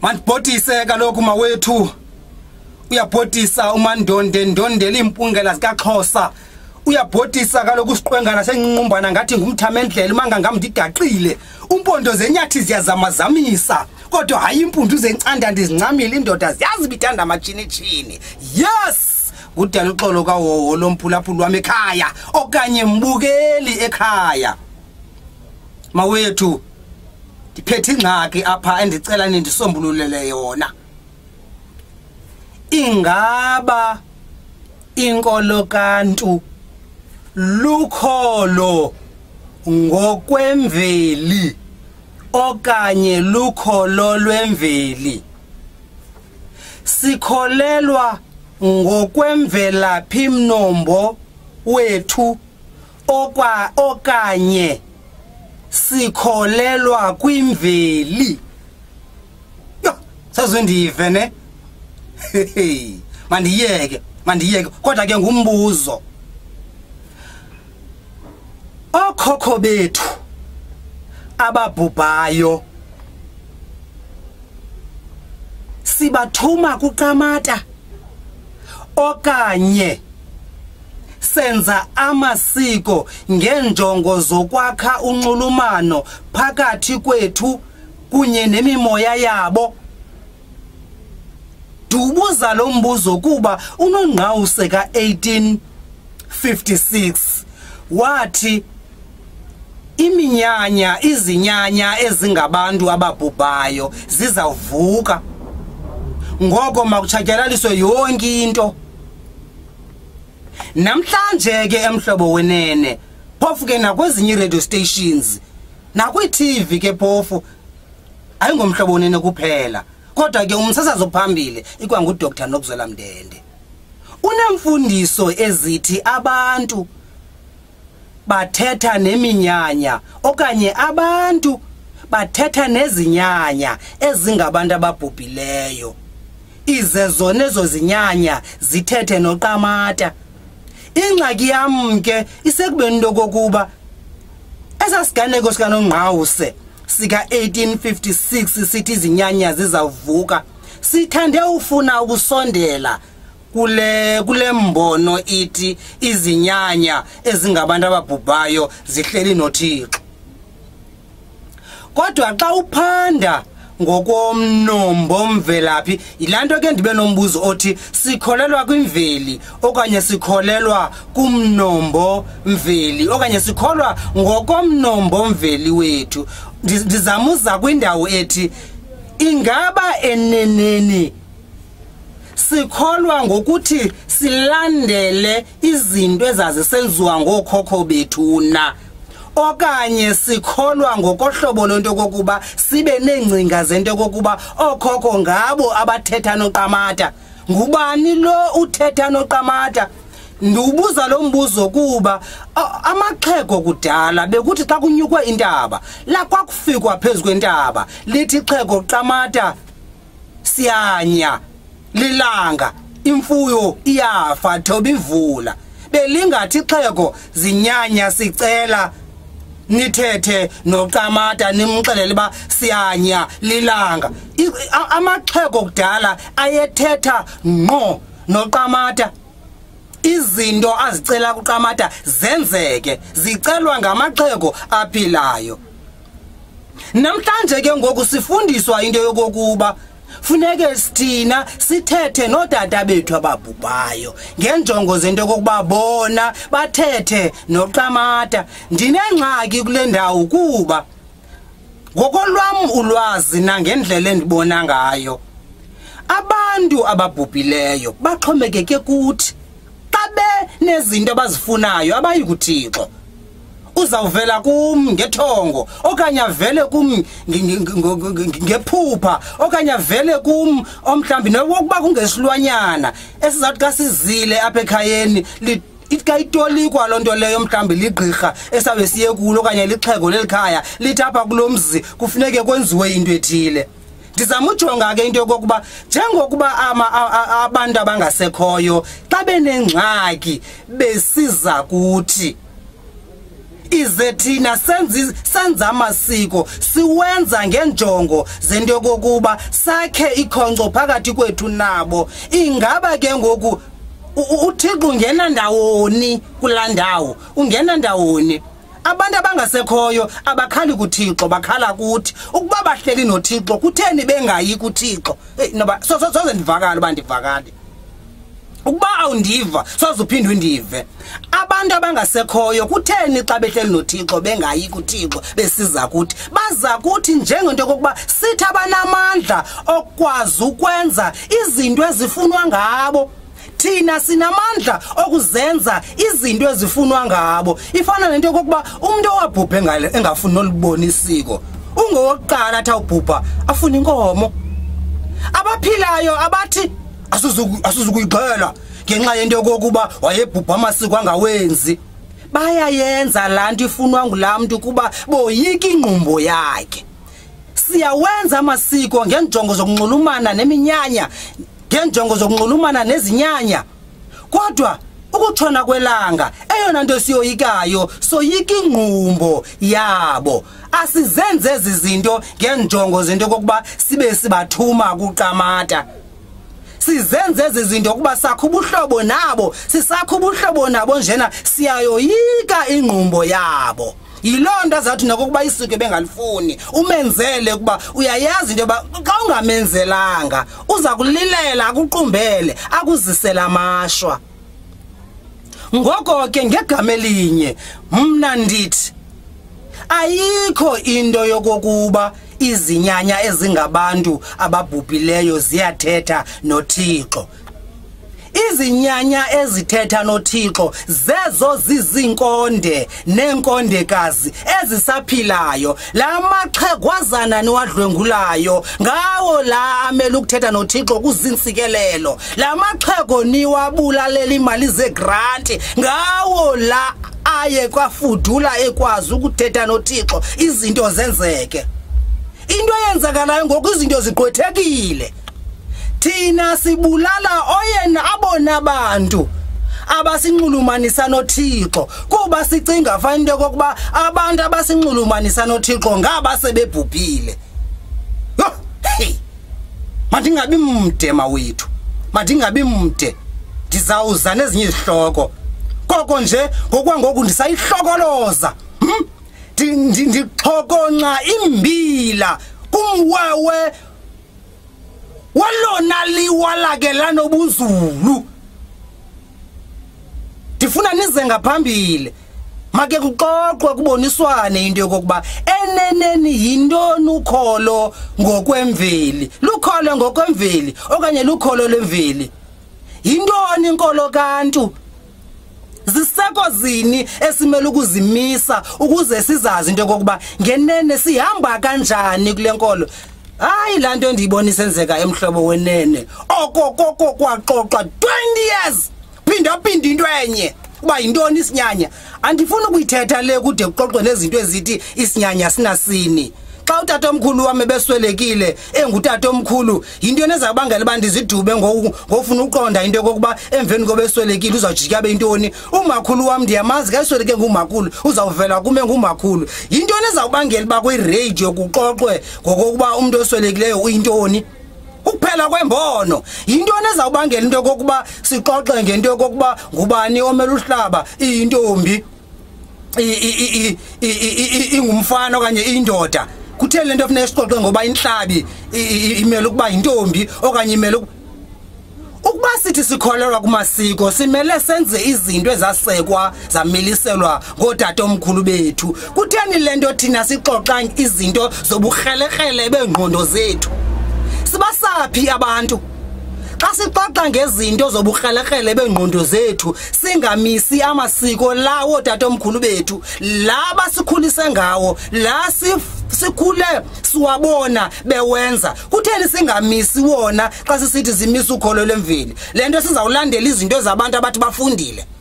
Mandibhodise kaloku mawethu. Uyabhodisa umandonde ndondela impungela zikaXhosa. Uyabhodisa kaloku usiqwengana senqinqumbana ngathi ngumthamendlela manga ngamndigaqile. Umpondo zenyathi ziyazamazamisa. Kodwa hayi impundu zencanda ndizincamile indoda ziyazi bithanda amachini. Yes! Udaluxolo kaHoho lomphulaphula wami ekhaya okanye mbukeli ekhaya. Mawethu ndiphethe ingxaki apha endicela nindisombululele yona. Ingaba Inkolo Kantu lukholo ngokwemveli okanye lukholo lwemveli? Sikholelwa ngokwemvelaphi mnombo wethu okanye sikholelwa kwimveli? Yo, sazondive ne? Mandiyeke kodwa ke ngumbuzo. Okhokho bethu ababhubhayo sibathuma kuQamata okanye senza amasiko ngenjongo zokwakha unxulumano phakathi kwethu kunye nemimoya yabo? Dubuza lo mbuzo kuba uNongqawuse ka1856 wathi izinyanya ezingabantu ababhubhayo zizawuvuka. Ngoko makutshatyalaliswe yonke into. Namhlanje ke emhlobo wenene phofu ke nakwezinye radio stations nakwi-TV ke phofu ayingomhlobo wenene kuphela kodwa ke umsasazo phambili ikwangu Dr. Nokuzwela Mndende unemfundiso ezithi abantu bathetha neminyanya okanye abantu bathetha nezinyanya ezingabantu ababhubhileyo ize zona ezo zinyanya zithethe noQamata. Ingxaki yam ke isekubeni lokokuba esasiganeko sikaNongqawuse sika1856 sithi izinyanya zizawuvuka sithande ufuna ukusondela kule mbono ithi izinyanya ezingabantu ababhubhayo zihleli noThixo. Kodwa xa uphanda ngokomnombo mvelaphi ilanto ke ndibe nombuzo othi sikholelwa kwimveli okanye sikholelwa kumnombo mveli okanye sikholwa ngokomnombo mveli wethu. Ndizamuza kwindawo ethi ingaba eneneni sikholwa ngokuthi silandele izinto ezazisenziwa ngookhokho bethu na okanye sikholwa ngokohlobo lonto kokuba sibe neengcinga zento kokuba okhokho ngabo abathetha noQamata? Ngubani lo uthetha noQamata? Ndiubuza lo mbuzo kuba amaxhego kudala bekuthi xa kunyukwe intaba la kwakufikwa phezulu kwentaba lithi xhego Qamata siyanya lilanga imfuyo iyafa thoba ivula belingathi xhego zinyanya sicela nithethe noQamata nimxelele ba siyanya lilanga. Amaxhego kudala ayethetha ngqo noQamata. Izinto azicela kuQamata zenzeke zicelwa ngamaxhego aphilayo. Namhlanje ke ngoku sifundiswa into yokokuba funeke sithina sithethe nodada bethu ababhubhayo ngenjongo zento kokuba bona bathethe noQamata. Ndinengxaki kule ndawo kuba ngokolwam ulwazi nangendlela endibona ngayo abantu ababhubhileyo baxhomekeke kuthi xa benezinto abazifunayo abayi kuThixo. Uzawuvela kum ngethongo okanye avele kum ngephupha okanye avele kum omhlambi nokuba kungesilwanyana esizawuthi xa sizile apha ekhayeni ikayitolikwa loo nto leyo mhlambi ligqirha esabe siye kulo okanye lixhego lelikhaya lithi apha kulomzi kufuneke kwenziwe into ethile. Ndizamujonga ke into yokokuba njengokuba abantu abangasekhoyo xa benengxaki besiza kuthi ize thina senza amasiko siwenza ngenjongo zento yokokuba sakhe ikhonco phakathi kwethu nabo. Ingaba ke ngoku uThixo ungena ndawoni kulandawo? Ungena ndawoni? Abantu abangasekhoyo abakhali kuThixo, bakhala kuthi. Ukuba bahleli noThixo kutheni bengayi kuThixo? Noba soze ndivakala bandivakale. Ukuba awundiva soze uphinde undive. Abantu abangasekhoyo kutheni xa behleli noThixo bengayi kuThixo besiza kuthi? Baza kuthi njengento yokuba sithi abanamandla okwazi ukwenza izinto ezifunwa ngabo. Thina sinamandla okuzenza izinto ezifunwa ngabo. Ifana nento yokuba umuntu owabhubhe ngale engafuni nolibona isiko, ungowokuqala athi awubhubha afuna inkomo. Abaphilayo abathi asuzukuyigxela ngenxa yento yokuba wayebhubha amasiko angawenzi. Bayayenza laa nto ifunwa ngulaa mntu kuba boyika ingqumbo yakhe. Siyawenza amasiko ngenjongo zokunxulumana neminyanya, ngenjongo zokunxulumana nezinyanya. Kodwa ukutshona kwelanga eyona nto siyoyikayo soyika ingqumbo yabo. Asizenze ezi zinto ngenjongo zento kokuba sibe sibathuma kuqamata. Sizenze ezi zinto kuba sakho ubuhlobo nabo, sisakho ubuhlobo nabo njena siyayoyika ingqumbo yabo. Yilonto zathi nakokuba isiko bengalifuni umenzele kuba uyayazi into yoba xa ungamenzelanga uza kulilela akuqumbele akuzisela amashwa. Ngoko ke ngegama elinye mna ndithi ayikho into yokokuba izinyanya ezingabantu ababhubhileyo ziyathetha noThixo. Izinyanya ezithetha noThixo zezo zizinkonde nenkondekazi ezisaphilayo. La maxhegwazana niwadlwengulayo ngawo la amele ukuthetha noThixo kuzintsikelelo. La maxhego niwabulalela imali zegrant ngawo la aye kwafudula ekwazi ukuthetha noThixo izinto zenzeke. Into eyenzakalayo ngoku izinto ziqwethekile. Thina sibulala oyena abona abantu abasinxulumanisa noThixo kuba sicinga fanele kokuba abantu abasinxulumanisa noThixo ngaba sebebhubhile. Mandingabi mde mawethu, mandingabi mde, ndizawuza nezinye izihloko. Koko nje ngokwangoku ndisayihlokoloza. Ndixhokonxa imbila kumwewe walona liwalakela nobunzulu. Ndifuna nize ngaphambili make kuxoxwe kuboniswane into yokokuba eneneni yintoni ukholo ngokwemveli. Lukholo ngokwemveli okanye lukholo lwemveli. Yintoni inkolo Kantu? Ziseko zini esimele ukuzimisa ukuze sizazi into yokokuba ngenene sihamba kanjani kule nkolo? Hayi laa nto ndiyibona isenzeka emhlobo wenene okokoko kwaxoxa 20 years phindaphinda into enye uba yintoni isinyanya. Andifuni ukuyithetha le kude kuxoxwe nezinto ezithi isinyanya sinasini. Xa utatomkhulu wami ebeswelekile engutatomkhulu yinto nezabangela uba ndizidube ngofuna uqonda into yokokuba emveni kobeswelekile uzawujika bentoni. Umakhulu wami ndiyamazi kasweleke ngumakhulu uzawuvela kume ngumakhulu. Yinto nezawubangela uba kwiradio kuxoxwe ngokokuba umuntu oswelekileyo uyintoni. Ukuphela kwembono yinto nezawubangela into yokokuba sixoxe ngento yokokuba ngubani omela uhlaba iyintombi ingumfana okanye indoda. Kutheni lento funeka sixoxe ngoba inhlabi imele ukuba yintombi okanye imele ukuba sithi sikholelwa kumasiko simele senze izinto ezasekwa zamiliselwa ngotatomkhulu bethu. Kutheni lento thina sixoxa izinto zobukrelekrele bengqondo zethu? Sibasaphi abantu xa sixoxa ngezinto zobukrelekrele bengqondo zethu singamisi amasiko lawo tatomkhulu bethu laba sikhulise ngawo la sikhule siwabona bewenza? Kutheni singamisi wona xa sisithi zimisa ukholo lwemveli? Lento sizawulandela izinto zabantu abathi bafundile.